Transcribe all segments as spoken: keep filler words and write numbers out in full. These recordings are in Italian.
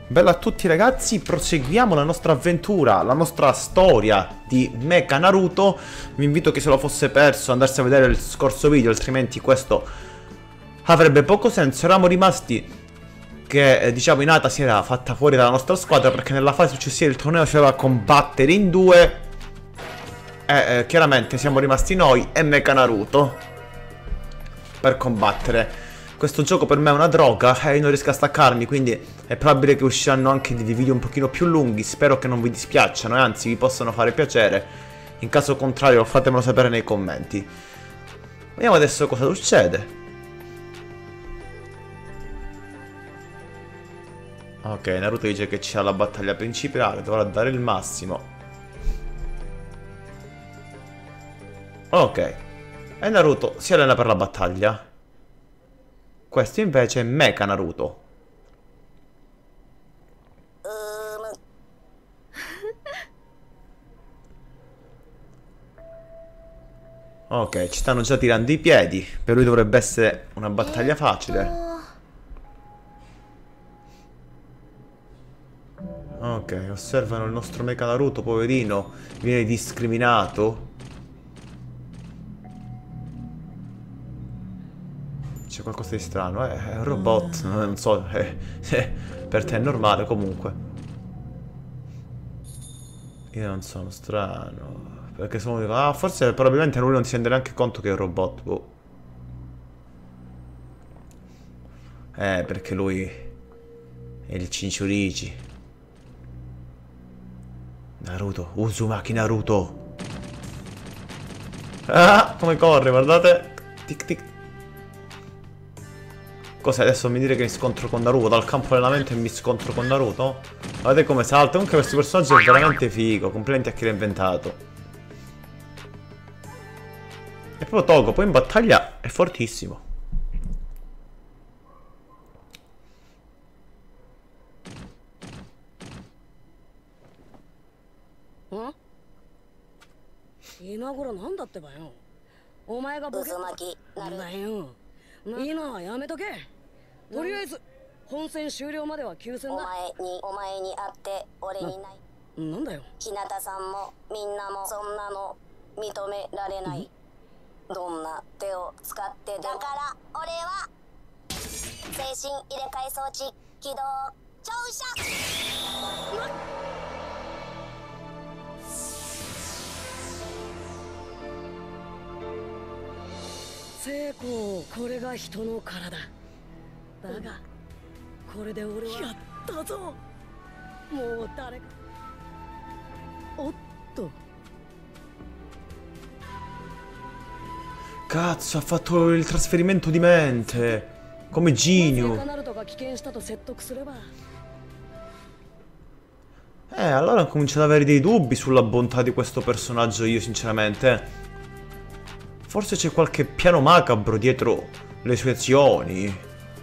Bella a tutti ragazzi, proseguiamo la nostra avventura, la nostra storia di Mecha Naruto. Vi invito, chi se lo fosse perso, ad andarsi a vedere il scorso video, altrimenti questo avrebbe poco senso. Eravamo rimasti che eh, diciamo Hinata si era fatta fuori dalla nostra squadra perché nella fase successiva del torneo ci aveva a combattere in due. E eh, chiaramente siamo rimasti noi e Mecha Naruto per combattere. Questo gioco per me è una droga e io non riesco a staccarmi, quindi è probabile che usciranno anche dei video un pochino più lunghi. Spero che non vi dispiacciano e anzi vi possano fare piacere. In caso contrario fatemelo sapere nei commenti. Vediamo adesso cosa succede. Ok, Naruto dice che c'è la battaglia principale, dovrà dare il massimo. Ok, e Naruto si allena per la battaglia. Questo invece è Mecha Naruto. Ok, ci stanno già tirando i piedi. Per lui dovrebbe essere una battaglia facile. Ok, osservano il nostro Mecha Naruto, poverino. Viene discriminato. C'è qualcosa di strano, eh? È un robot, non so, eh, eh, per te è normale comunque. Io non sono strano, perché sono... Ah, forse probabilmente lui non si rende neanche conto che è un robot, boh. Eh, perché lui è il Jinchuriki. Naruto, Uzumaki Naruto. Ah, come corre, guardate. Tic tic. Cos'è adesso mi dire che mi scontro con Naruto? Dal campo allenamento e mi scontro con Naruto? Guardate come salta. Comunque questo personaggio è veramente figo. Complimenti a chi l'ha inventato. È proprio Togo. Poi in battaglia è fortissimo. Oh? 今頃なんだってばよ。お前がボケなんだよ。今はやめとけ。とりあえず本戦終了までは休戦だ。お前にお前に会って俺にない。なんだよ。日向さんもみんなもそんなの認められない。どんな手を使ってでも。だから俺は精神入れ替え装置起動照射。成功、これが人の体だがこれで俺はやったぞ。もう誰かおっと Cazzo, ha fatto il trasferimento di mente. Come Ginyu. Eh, allora ho cominciato ad avere dei dubbi sulla bontà di questo personaggio io, sinceramente. Forse c'è qualche piano macabro dietro le sue azioni.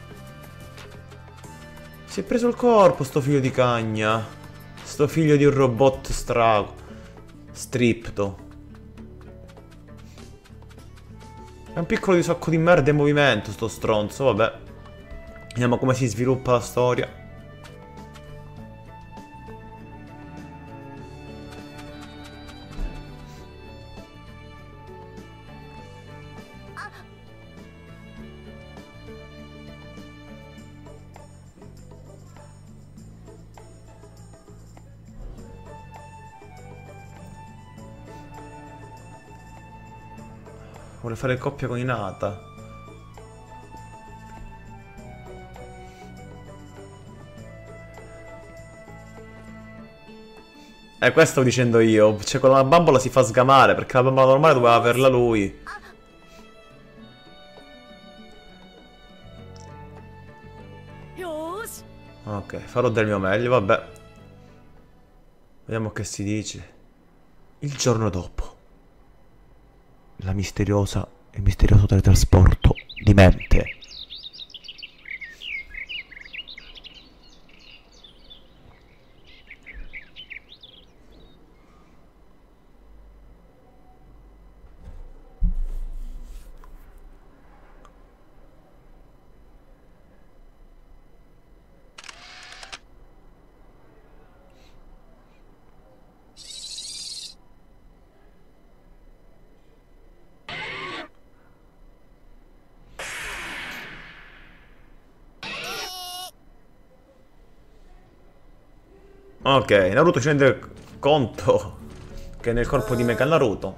Si è preso il corpo sto figlio di cagna. Sto figlio di un robot strago. Stripto. È un piccolo di sacco di merda in movimento sto stronzo, vabbè. Vediamo come si sviluppa la storia. Vuole fare coppia con Hinata. Eh, questo stavo dicendo io. Cioè, con la bambola si fa sgamare, perché la bambola normale doveva averla lui. Ok, farò del mio meglio, vabbè. Vediamo che si dice. Il giorno dopo. La misteriosa e misterioso teletrasporto di mente. Ok, Naruto ci rende conto che è nel corpo di Mecha Naruto.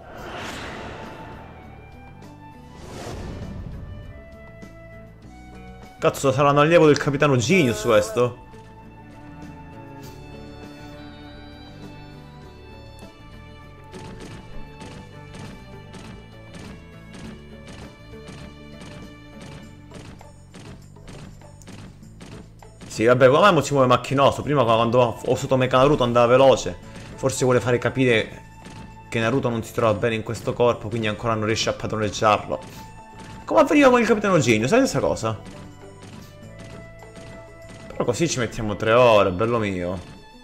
Cazzo, sarà un allievo del capitano Genius questo? Sì, vabbè, come mai si muove macchinoso? Prima quando ho usato Mecha Naruto andava veloce. Forse vuole fare capire che Naruto non si trova bene in questo corpo, quindi ancora non riesce a padroneggiarlo. Come avveniva con il capitano Genius, sai questa cosa? Però così ci mettiamo tre ore, bello mio.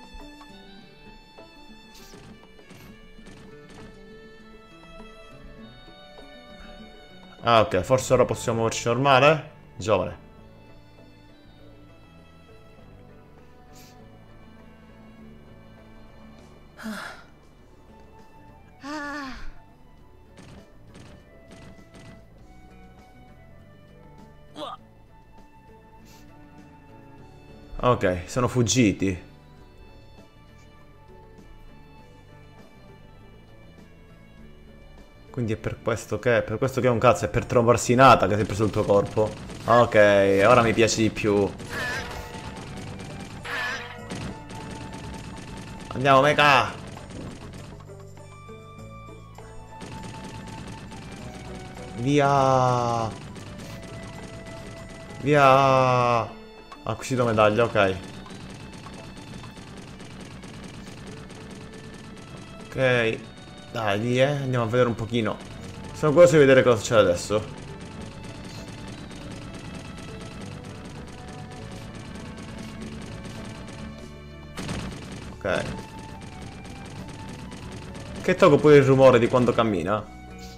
Ah, ok, forse ora possiamo muoverci normale? Giovane. Ok, sono fuggiti. Quindi è per questo che... Per questo che è un cazzo, è per trombarsi nata che si è preso il tuo corpo. Ok, ora mi piace di più. Andiamo, Mecha! Via! Via! Acquisito medaglia, ok. Ok. Dai, lì, eh. Andiamo a vedere un pochino. Sono curioso di vedere cosa c'è adesso. Ok. Che tolgo pure il rumore di quando cammina.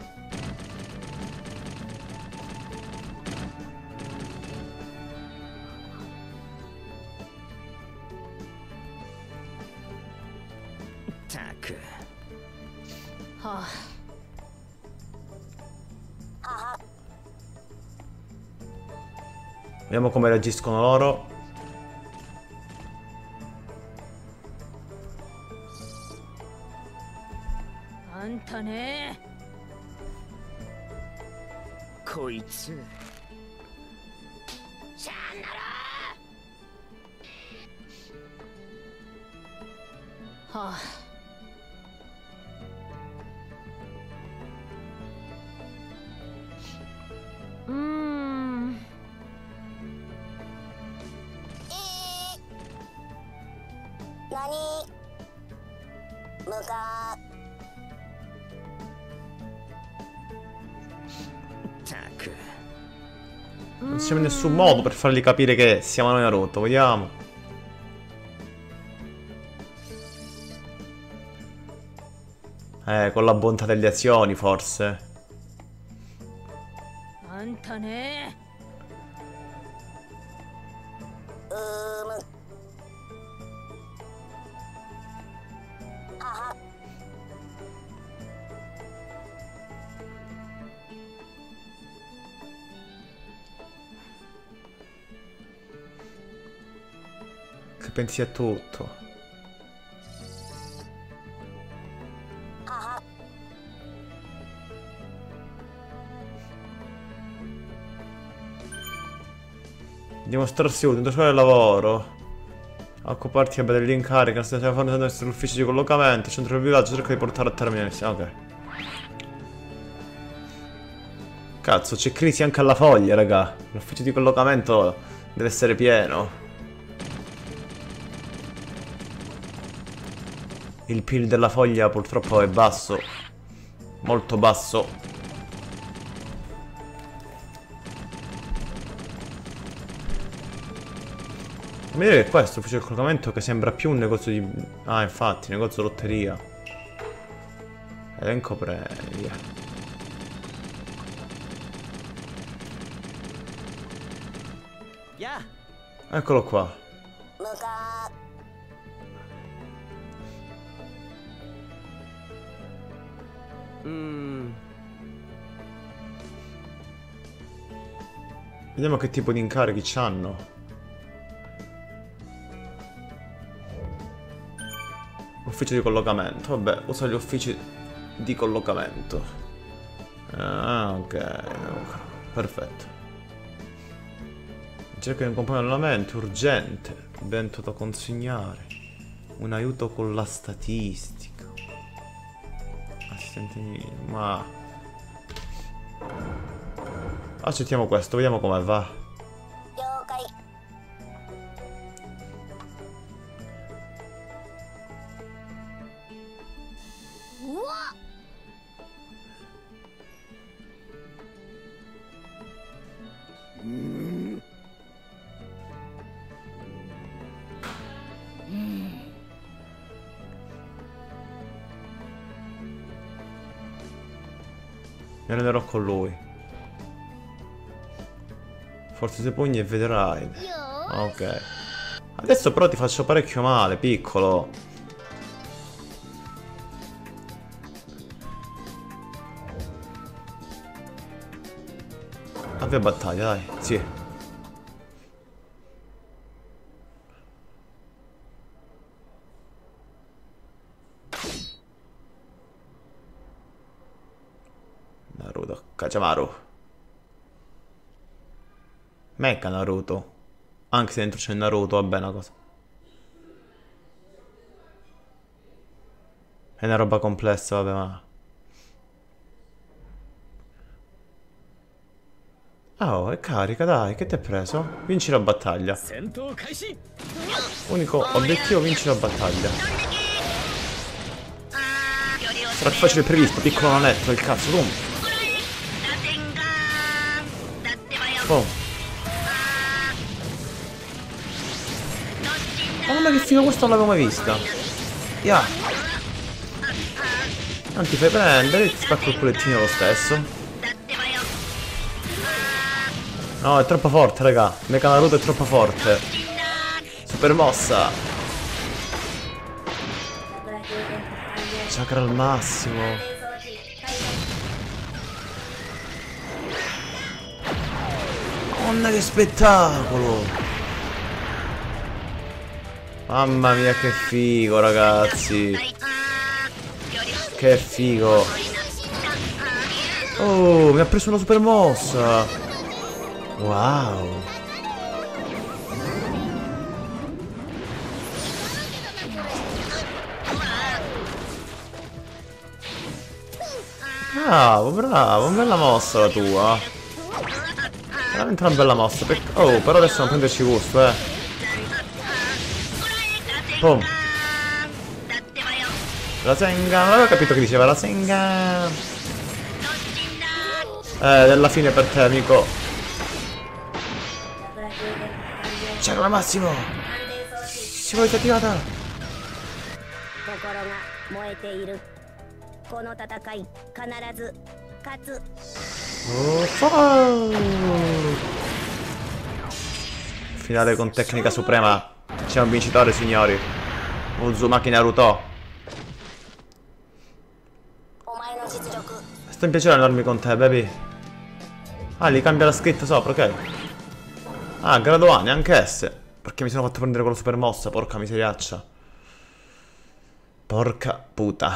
Vediamo come reagiscono loro. Antane. Koitsu. Ah. Mm. Nani? Muka. Non c'è nessun modo per fargli capire che siamo noi Naruto, vediamo. Eh, con la bontà delle azioni, forse. Antane. Um. Ah. Che pensi a tutto. Ah. Dimostrarsi utile, indossare il lavoro. Occuparti vabbè, degli incarichi, non stiamo facendo l'ufficio di collocamento, centro del villaggio, cerca di portare a termine. Ok. Cazzo, c'è crisi anche alla foglia, raga. L'ufficio di collocamento deve essere pieno. Il P I L della foglia purtroppo è basso. Molto basso. Mi dire che questo ufficio di collocamento che sembra più un negozio di... Ah, infatti, negozio lotteria. Elenco premi. Yeah. Eccolo qua. Mm. Vediamo che tipo di incarichi c'hanno. Ufficio di collocamento, vabbè, usa gli uffici di collocamento. Ah, ok, perfetto. Cerca di un compagno allenamento, urgente, evento da consegnare, un aiuto con la statistica. Assistenti, ma... accettiamo questo, vediamo come va. Mi allenerò con lui. Forse i tuoi pugni e vedrai. Ok. Adesso però ti faccio parecchio male, piccolo. Avvia battaglia, dai, sì. Naruto, Kachamaru. Mecha Naruto. Anche se dentro c'è Naruto, vabbè, una cosa. È una roba complessa, vabbè, ma... oh, è carica, dai, che ti hai preso? Vinci la battaglia. Unico obiettivo, vinci la battaglia. Sarà più facile previsto, piccolo nanetto, il cazzo, boom. Boom. Ma non è che figo, questo non l'avevo mai vista. Yeah. Non ti fai prendere, ti spacco il culettino lo stesso. No, è troppo forte, raga. Mecha Naruto è troppo forte. Super mossa. Chakra al massimo. Madonna, che spettacolo. Mamma mia, che figo, ragazzi. Che figo. Oh, mi ha preso una super mossa. Wow. Bravo, bravo, bella mossa la tua. Veramente una bella mossa. Oh, però adesso non prenderci gusto, eh. Boom. La Senga, non avevo capito che diceva la Senga. Eh, alla fine per te, amico. C'era al massimo. Si vuole attivata. Oh, finale con tecnica suprema. C'è un vincitore, signori. Uzumaki Naruto. Sto in piacere allenarmi con te, baby. Ah, gli cambia la scritta sopra, ok. Ah, grado A, neanche S. Perché mi sono fatto prendere con la super mossa, porca miseriaccia. Porca puta.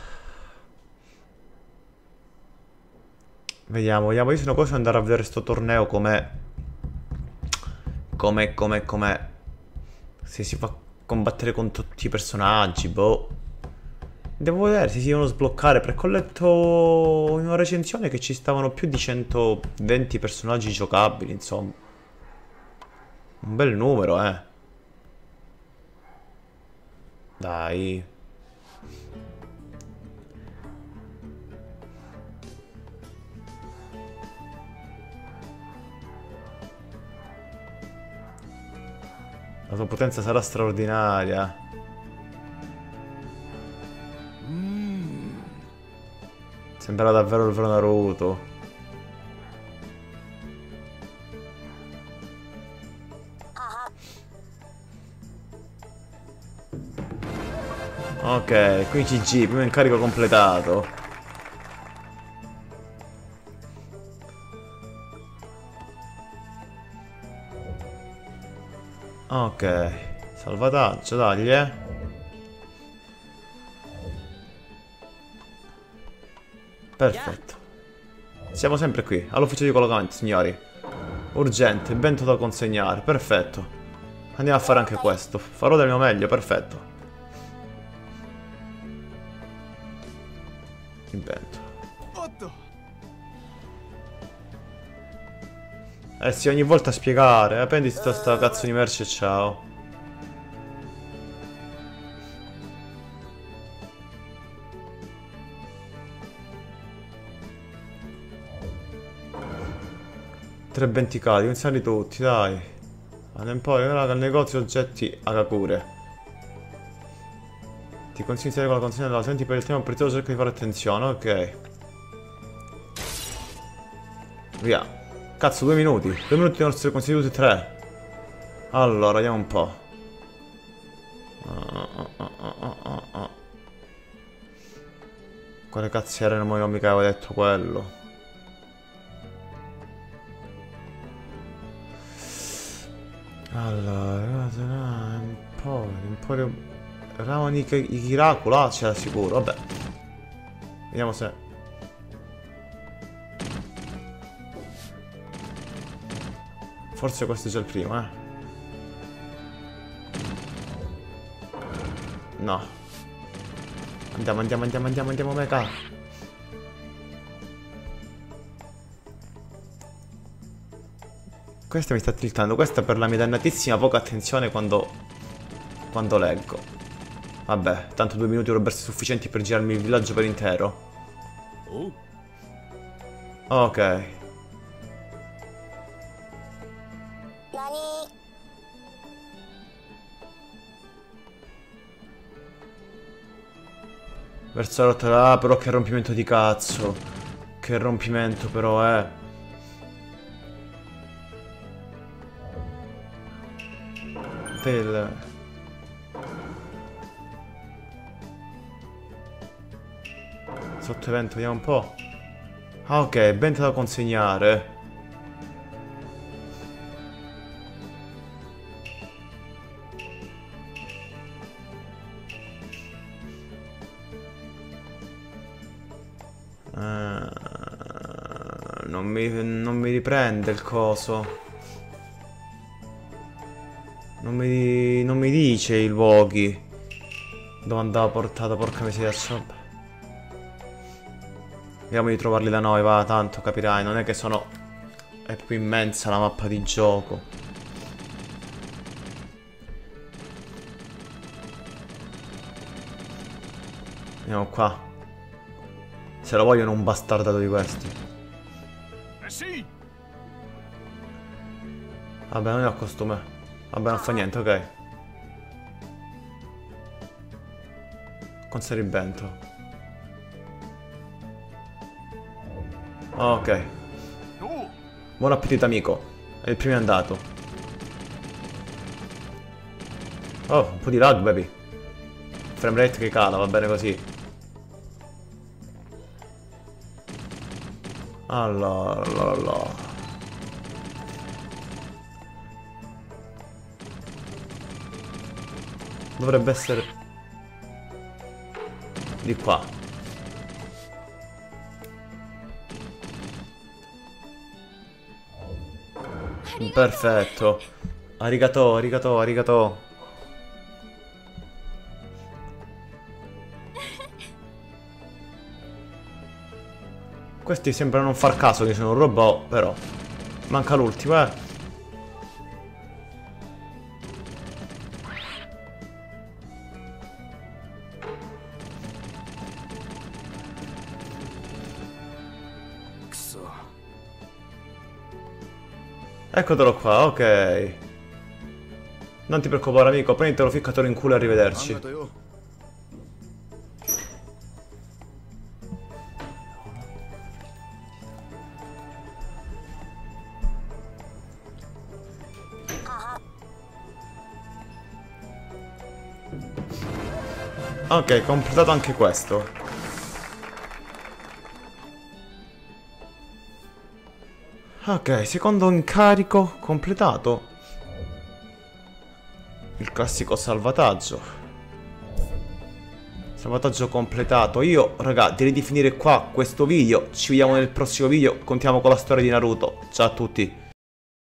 Vediamo, vediamo. Io sono curioso di andare a vedere sto torneo com'è. Com'è, com'è, com'è. Se si fa combattere con tutti i personaggi, boh. Devo vedere se si devono sbloccare, perché ho letto in una recensione che ci stavano più di centoventi personaggi giocabili, insomma. Un bel numero, eh. Dai. La sua potenza sarà straordinaria. Sembra davvero il vero Naruto. Ok, qui G G, primo incarico completato. Ok, salvataggio, dai, eh. Perfetto. Siamo sempre qui, all'ufficio di collocamento, signori. Urgente, bento da consegnare, perfetto. Andiamo a fare anche questo. Farò del mio meglio, perfetto. Invento. Eh sì, ogni volta a spiegare. Eh, prendi sta, sta cazzo di merce e ciao. Tre benticati, iniziali tutti, dai. All'emporio, ora al negozio oggetti Agakure. Ti consiglio di iniziare con la consegna della senti per il tema prezioso, cerca di fare attenzione, ok. Via. Cazzo, due minuti. Due minuti non essere consigliati tre. Allora, vediamo un po'. Uh, uh, uh, uh, uh, uh. Quale cazzo era? Non mica avevo detto quello. Allora, un po', un po' di... Eravamo i Kiraku, là c'era sicuro, vabbè. Vediamo se... Forse questo è già il primo, eh. No. Andiamo, andiamo, andiamo, andiamo, andiamo, mecha. Questa mi sta tiltando, questa per la mia dannatissima poca attenzione quando... Quando leggo. Vabbè, tanto due minuti dovrebbero essere sufficienti per girarmi il villaggio per intero. Ok. Verso la rotta... Ah, però che rompimento di cazzo. Che rompimento però, eh. Del... Sotto evento, vediamo un po'. Ah, ok, bento da consegnare. Uh, non mi, non mi riprende il coso. Non mi, non mi dice i luoghi dove andava portata, porca miseria. Vediamo di trovarli da noi, va, tanto capirai, non è che sono... È più immensa la mappa di gioco. Andiamo qua. Se lo vogliono un bastardato di questi. Vabbè, non è a costume. Vabbè, non fa niente, ok. Conseri il bento. Ok. Buon appetito, amico. È il primo è andato. Oh, un po' di lag, baby. Frame rate che cala, va bene così. Allora, allora, allora. Dovrebbe essere di qua. Perfetto. Arigato, arigato, arigato. Questi sembrano non far caso che sono un robot, però. Manca l'ultimo, eh. Eccotelo qua, ok. Non ti preoccupare, amico, prenditelo ficcatelo in culo e arrivederci. Ok, completato anche questo. Ok, secondo incarico completato. Il classico salvataggio. Salvataggio completato. Io, raga, direi di finire qua questo video. Ci vediamo nel prossimo video. Contiamo con la storia di Naruto. Ciao a tutti.